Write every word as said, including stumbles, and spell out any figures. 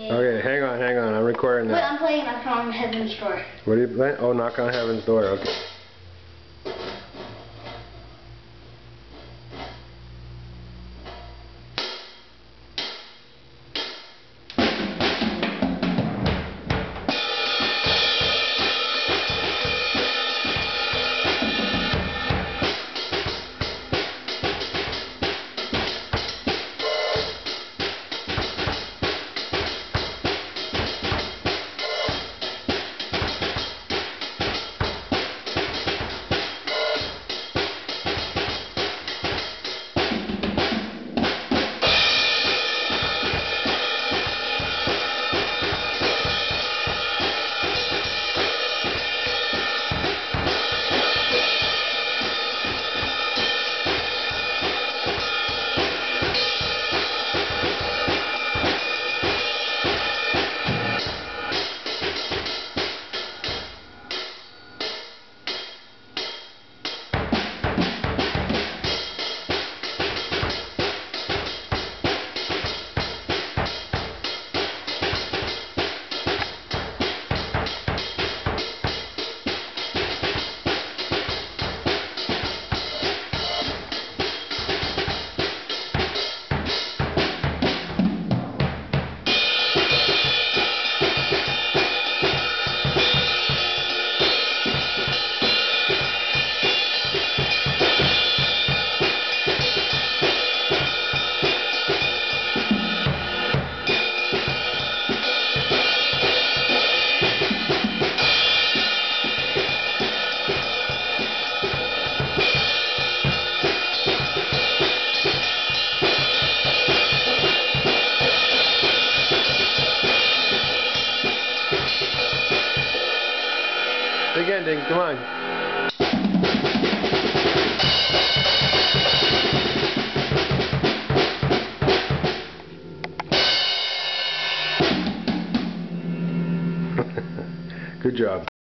Okay, hang on, hang on. I'm recording now. Wait, I'm playing Knock on Heaven's Door. What are you playing? Oh, Knock on Heaven's Door. Okay. Big ending, come on. Good job.